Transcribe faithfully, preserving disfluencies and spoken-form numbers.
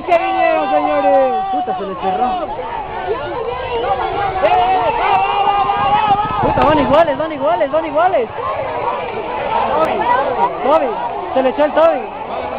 que vinieron, señores! Puta, se le cerró. Puta, van iguales, van iguales, van iguales. Toby, se le echó el Toby.